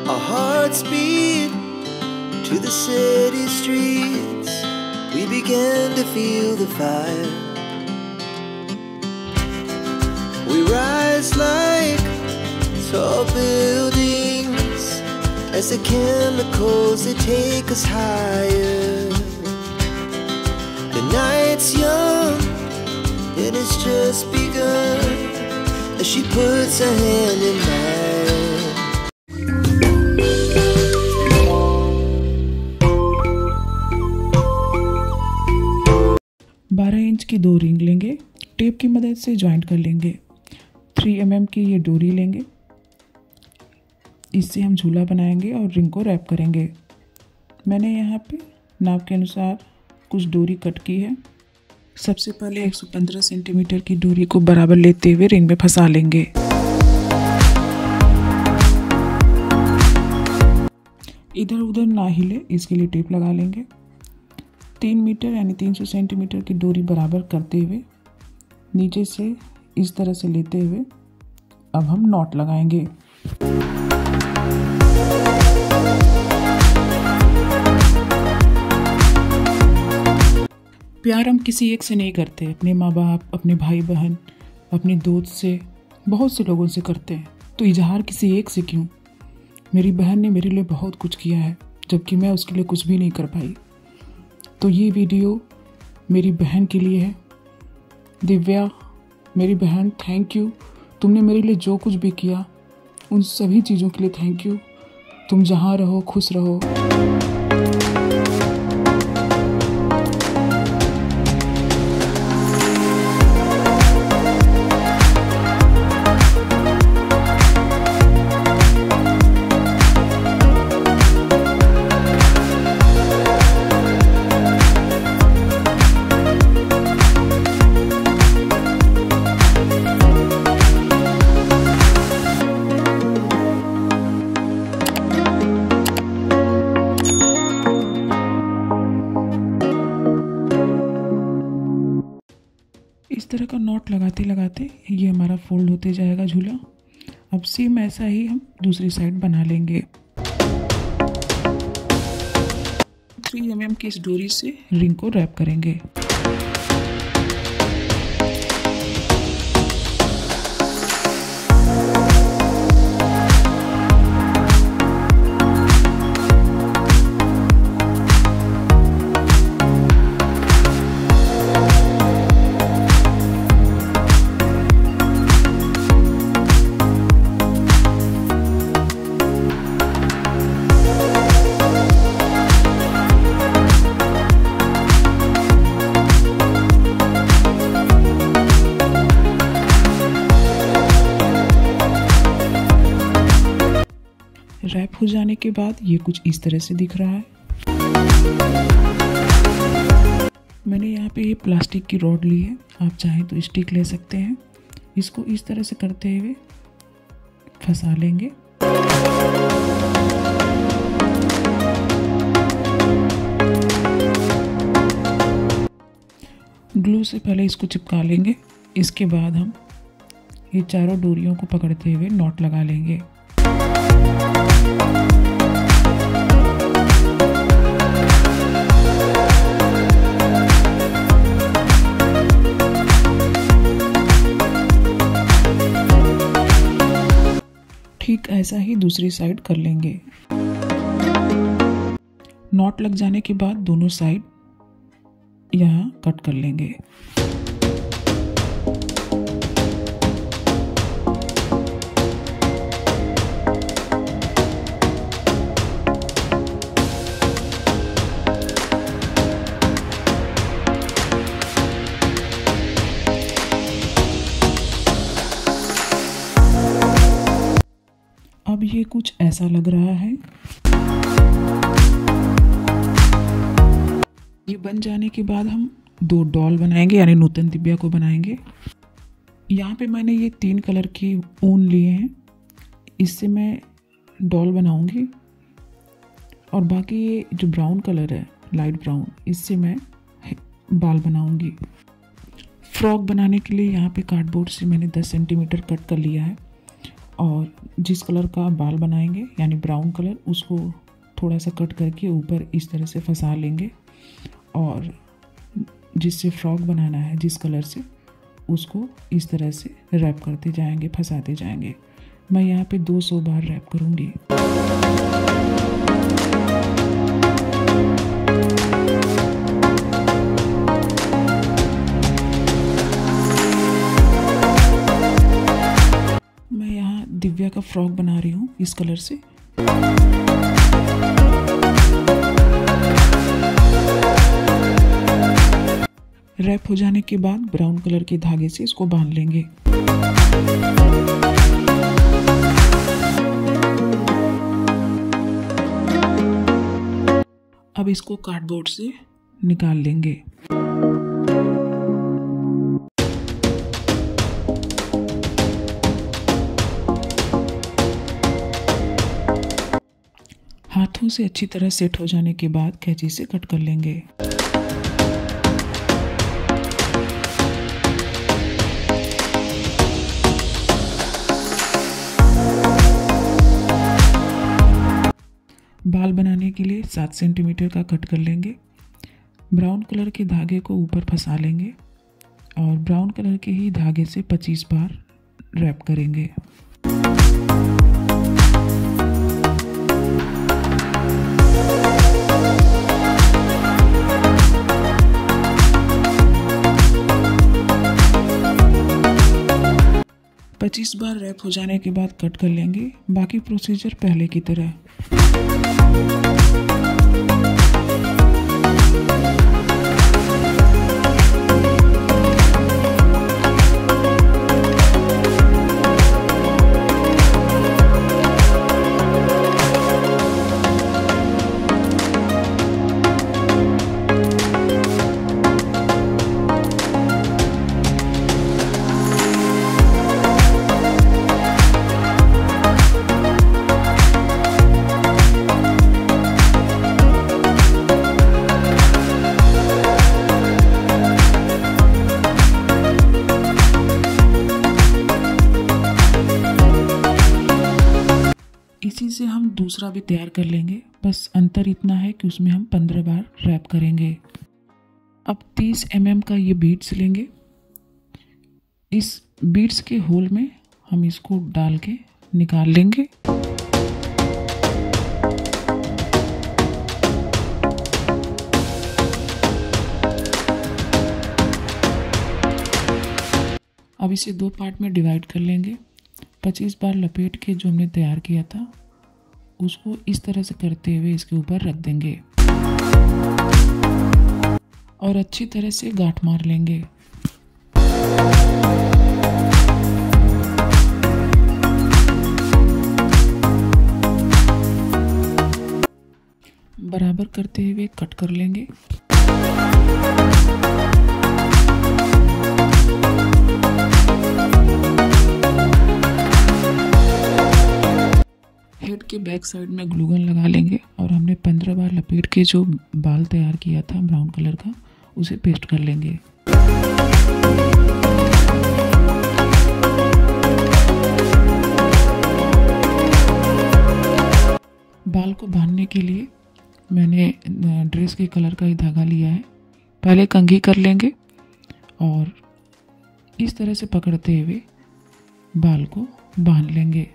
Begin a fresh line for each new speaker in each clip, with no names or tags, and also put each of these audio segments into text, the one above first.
Our hearts beat to the city streets. We began to feel the fire. We rise like tall buildings as the chemicals they take us higher. The night's young and it's just begun as she puts her hand in mine.
12 inch की 2 ring लेंगे, tape की मदद से joint कर लेंगे। 3 mm की ये डोरी लेंगे, इससे हम झूला बनाएंगे और रिंग को रैप करेंगे। मैंने यहाँ पे नाप के अनुसार कुछ डोरी कट की है। सबसे पहले 115 सेंटीमीटर की डोरी को बराबर लेते हुए रिंग में फंसा लेंगे। इधर उधर ना हिले इसके लिए टेप लगा लेंगे। 3 मीटर यानी 300 सेंटीमीटर की डोरी बराबर करते हुए नीचे से इस तरह से लेते हुए अब हम नॉट लगाएंगे। प्यार हम किसी एक से नहीं करते, अपने माँ बाप, अपने भाई बहन, अपने दोस्त से, बहुत से लोगों से करते हैं, तो इजहार किसी एक से क्यों। मेरी बहन ने मेरे लिए बहुत कुछ किया है जबकि मैं उसके लिए कुछ भी नहीं कर पाई। तो ये वीडियो मेरी बहन के लिए है। दिव्या मेरी बहन, थैंक यू। तुमने मेरे लिए जो कुछ भी किया उन सभी चीज़ों के लिए थैंक यू। तुम जहाँ रहो खुश रहो। इस तरह का नॉट लगाते लगाते ये हमारा फोल्ड होते जाएगा झूला। अब सेम ऐसा ही हम दूसरी साइड बना लेंगे। 3 mm की इस डोरी से रिंग को रैप करेंगे। रैप हो जाने के बाद ये कुछ इस तरह से दिख रहा है। मैंने यहाँ पे ये प्लास्टिक की रॉड ली है, आप चाहें तो स्टिक ले सकते हैं। इसको इस तरह से करते हुए फंसा लेंगे। ग्लू से पहले इसको चिपका लेंगे। इसके बाद हम ये चारों डोरियों को पकड़ते हुए नॉट लगा लेंगे। ठीक ऐसा ही दूसरी साइड कर लेंगे। नॉट लग जाने के बाद दोनों साइड यहाँ कट कर लेंगे। अब ये कुछ ऐसा लग रहा है। ये बन जाने के बाद हम 2 डॉल बनाएंगे, यानी नूतन दिव्या को बनाएंगे। यहाँ पे मैंने ये 3 कलर के ऊन लिए हैं, इससे मैं डॉल बनाऊंगी। और बाकी ये जो ब्राउन कलर है, लाइट ब्राउन, इससे मैं बाल बनाऊंगी। फ्रॉक बनाने के लिए यहाँ पे कार्डबोर्ड से मैंने 10 सेंटीमीटर कट कर लिया है और जिस कलर का बाल बनाएंगे यानी ब्राउन कलर, उसको थोड़ा सा कट करके ऊपर इस तरह से फंसा लेंगे और जिससे फ्रॉक बनाना है जिस कलर से, उसको इस तरह से रैप करते जाएंगे, फंसाते जाएंगे। मैं यहाँ पे 200 बार रैप करूँगी। मैं यहाँ दिव्या का फ्रॉक बना रही हूँ इस कलर से। रैप हो जाने के बाद ब्राउन कलर के धागे से इसको बांध लेंगे। अब इसको कार्डबोर्ड से निकाल लेंगे। हाथों से अच्छी तरह सेट हो जाने के बाद कैंची से कट कर लेंगे। बाल बनाने के लिए 7 सेंटीमीटर का कट कर लेंगे। ब्राउन कलर के धागे को ऊपर फंसा लेंगे और ब्राउन कलर के ही धागे से 25 बार रैप करेंगे। पच्चीस बार रैप हो जाने के बाद कट कर लेंगे। बाकी प्रोसीजर पहले की तरह। इसी से हम दूसरा भी तैयार कर लेंगे। बस अंतर इतना है कि उसमें हम 15 बार रैप करेंगे। अब 30 mm का ये बीड्स लेंगे। इस बीड्स के होल में हम इसको डाल के निकाल लेंगे। अब इसे 2 पार्ट में डिवाइड कर लेंगे। 25 बार लपेट के जो हमने तैयार किया था उसको इस तरह से करते हुए इसके ऊपर रख देंगे और अच्छी तरह से गांठ मार लेंगे। बराबर करते हुए कट कर लेंगे। हेड के बैक साइड में ग्लूगन लगा लेंगे और हमने 15 बार लपेट के जो बाल तैयार किया था ब्राउन कलर का, उसे पेस्ट कर लेंगे। बाल को बांधने के लिए मैंने ड्रेस के कलर का ही धागा लिया है। पहले कंघी कर लेंगे और इस तरह से पकड़ते हुए बाल को बांध लेंगे।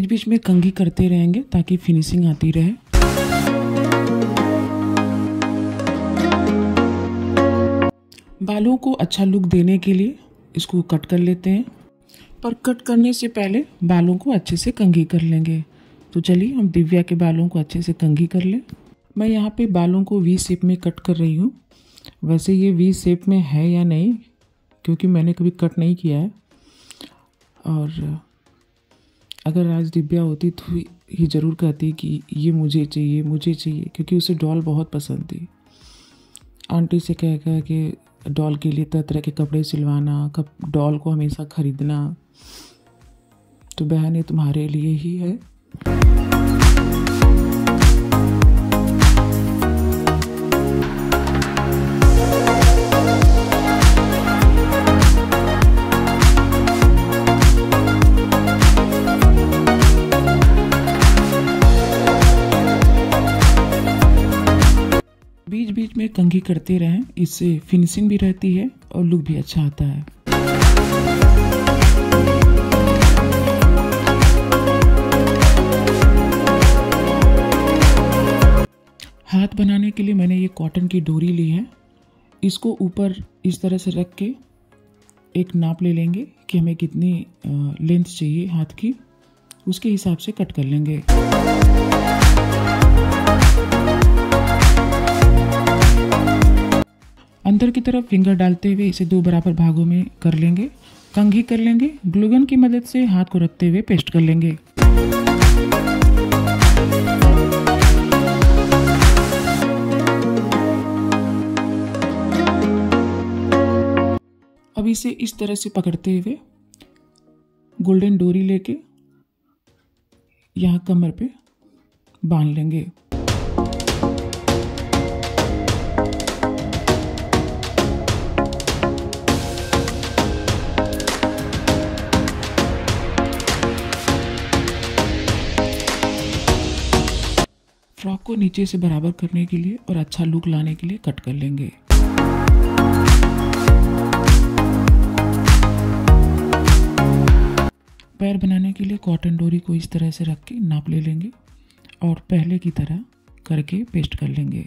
बीच में कंघी करते रहेंगे ताकि फिनिशिंग आती रहे। बालों को अच्छा लुक देने के लिए इसको कट कर लेते हैं, पर कट करने से पहले बालों को अच्छे से कंघी कर लेंगे। तो चलिए हम दिव्या के बालों को अच्छे से कंघी कर लें। मैं यहाँ पे बालों को वी शेप में कट कर रही हूँ। वैसे ये वी शेप में है या नहीं, क्योंकि मैंने कभी कट नहीं किया है। और अगर आज दिव्या होती तो ये ज़रूर कहती कि ये मुझे चाहिए मुझे चाहिए, क्योंकि उसे डॉल बहुत पसंद थी। आंटी से कह कह के डॉल के लिए तरह तरह के कपड़े सिलवाना, डॉल को हमेशा खरीदना। तो बहन ये तुम्हारे लिए ही है। बीच बीच में कंघी करते रहें, इससे फिनिशिंग भी रहती है और लुक भी अच्छा आता है। हाथ बनाने के लिए मैंने ये कॉटन की डोरी ली है। इसको ऊपर इस तरह से रख के एक नाप ले लेंगे कि हमें कितनी लेंथ चाहिए हाथ की, उसके हिसाब से कट कर लेंगे। अंदर की तरफ फिंगर डालते हुए इसे 2 बराबर भागों में कर लेंगे, कंघी कर लेंगे। ग्लू गन की मदद से हाथ को रखते हुए पेस्ट कर लेंगे। अब इसे इस तरह से पकड़ते हुए गोल्डन डोरी लेके यहाँ कमर पे बांध लेंगे। फ्रॉक को नीचे से बराबर करने के लिए और अच्छा लुक लाने के लिए कट कर लेंगे। पैर बनाने के लिए कॉटन डोरी को इस तरह से रख के नाप ले लेंगे और पहले की तरह करके पेस्ट कर लेंगे।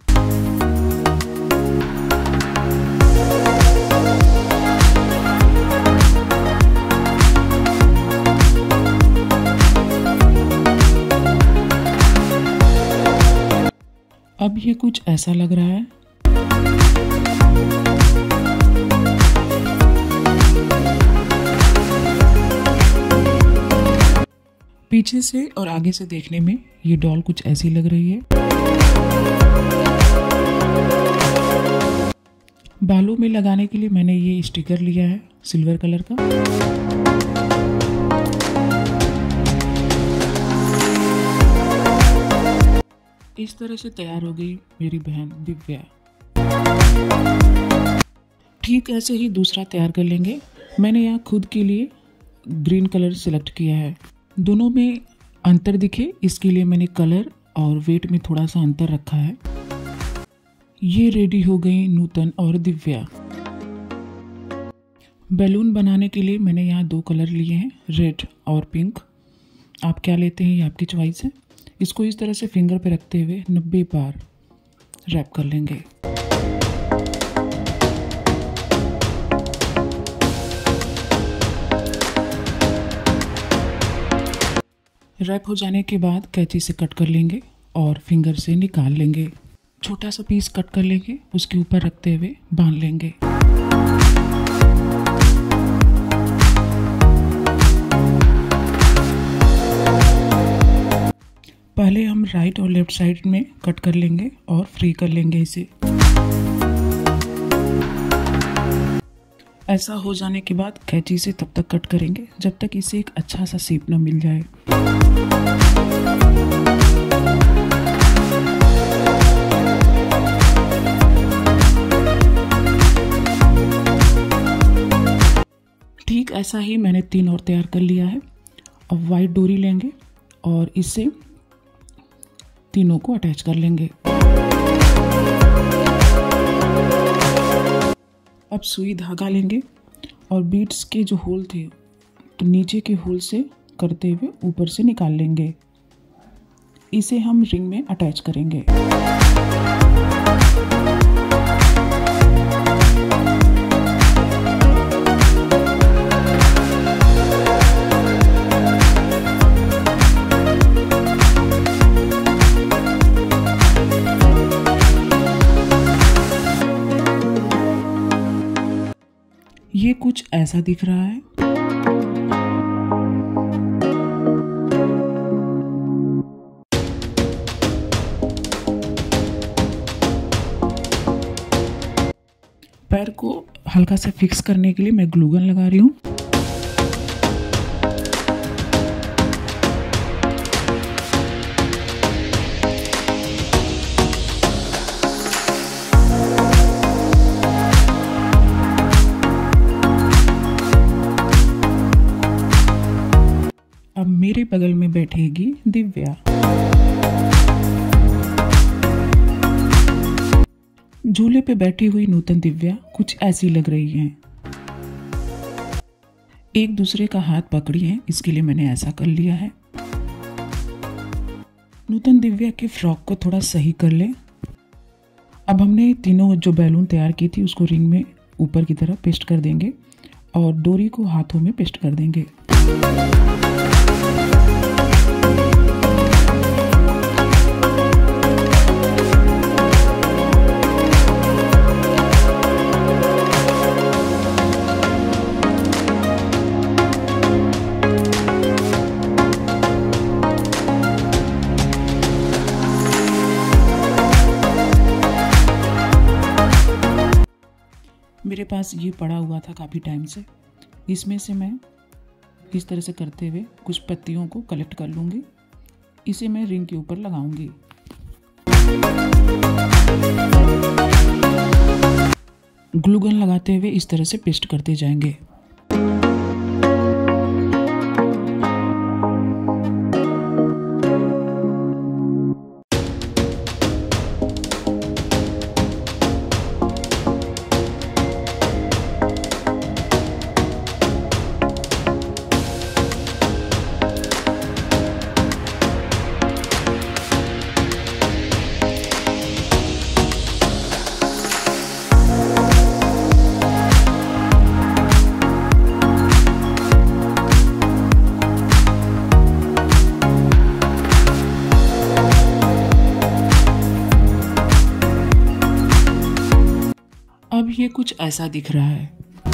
अब ये कुछ ऐसा लग रहा है। पीछे से और आगे से देखने में ये डॉल कुछ ऐसी लग रही है। बालों में लगाने के लिए मैंने ये स्टिकर लिया है सिल्वर कलर का। इस तरह से तैयार हो गई मेरी बहन दिव्या। ठीक ऐसे ही दूसरा तैयार कर लेंगे। मैंने यहाँ खुद के लिए ग्रीन कलर सिलेक्ट किया है। दोनों में अंतर दिखे इसके लिए मैंने कलर और वेट में थोड़ा सा अंतर रखा है। ये रेडी हो गई नूतन और दिव्या। बैलून बनाने के लिए मैंने यहाँ 2 कलर लिए हैं, रेड और पिंक। आप क्या लेते हैं ये आपकी चॉइस है। इसको इस तरह से फिंगर पे रखते हुए 90 बार रैप कर लेंगे। रैप हो जाने के बाद कैंची से कट कर लेंगे और फिंगर से निकाल लेंगे। छोटा सा पीस कट कर लेंगे, उसके ऊपर रखते हुए बांध लेंगे। पहले हम राइट और लेफ्ट साइड में कट कर लेंगे और फ्री कर लेंगे इसे। ऐसा हो जाने के बाद कैंची से तब तक कट करेंगे जब तक इसे एक अच्छा सा शेप न मिल जाए। ठीक ऐसा ही मैंने 3 और तैयार कर लिया है। अब वाइट डोरी लेंगे और इससे तीनों को अटैच कर लेंगे। अब सुई धागा लेंगे और बीड्स के जो होल थे तो नीचे के होल से करते हुए ऊपर से निकाल लेंगे। इसे हम रिंग में अटैच करेंगे। ये कुछ ऐसा दिख रहा है। पैर को हल्का सा फिक्स करने के लिए मैं ग्लू गन लगा रही हूँ। अब मेरे बगल में बैठेगी दिव्या। झूले पे बैठी हुई नूतन दिव्या कुछ ऐसी लग रही हैं। एक दूसरे का हाथ पकड़ी है, इसके लिए मैंने ऐसा कर लिया है। नूतन दिव्या के फ्रॉक को थोड़ा सही कर ले। अब हमने तीनों जो बैलून तैयार की थी उसको रिंग में ऊपर की तरफ पेस्ट कर देंगे और डोरी को हाथों में पेस्ट कर देंगे। मेरे पास ये पड़ा हुआ था काफ़ी टाइम से। इसमें से मैं इस तरह से करते हुए कुछ पत्तियों को कलेक्ट कर लूँगी। इसे मैं रिंग के ऊपर लगाऊंगी। ग्लू गन लगाते हुए इस तरह से पेस्ट करते जाएंगे। अब ये कुछ ऐसा दिख रहा है।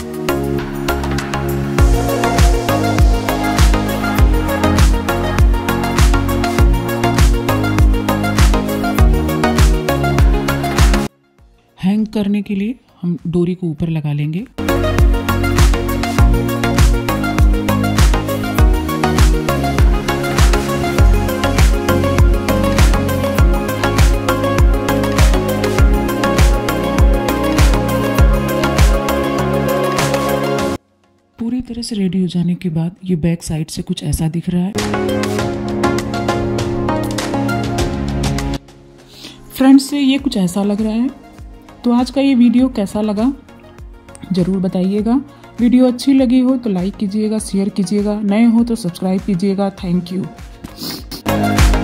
हैंग करने के लिए हम डोरी को ऊपर लगा लेंगे। पूरी तरह से रेडी हो जाने के बाद ये बैक साइड से कुछ ऐसा दिख रहा है। फ्रंट से ये कुछ ऐसा लग रहा है। तो आज का ये वीडियो कैसा लगा ज़रूर बताइएगा। वीडियो अच्छी लगी हो तो लाइक कीजिएगा, शेयर कीजिएगा, नए हो तो सब्सक्राइब कीजिएगा। Thank you.